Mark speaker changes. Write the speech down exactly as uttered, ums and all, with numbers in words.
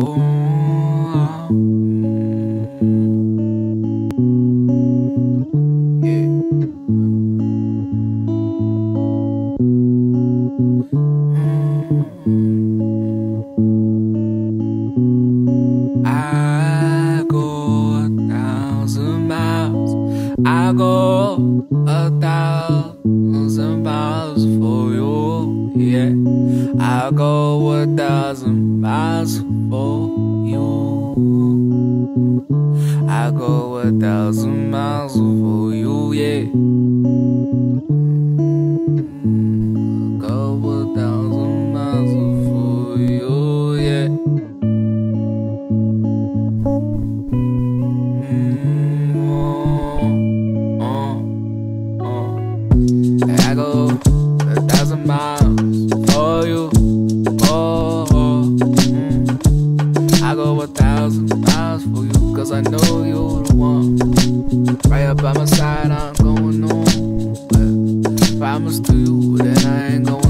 Speaker 1: I go a thousand miles. I go a thousand miles for you. Yeah, I go a thousand miles for you. I go a thousand miles for you. Yeah. Go a thousand miles for you. Yeah. I go a thousand miles for you. Oh, oh, mm. I go a thousand miles for you, cause I know you're the one. Right up by my side, I'm going on. But promise to you that I ain't going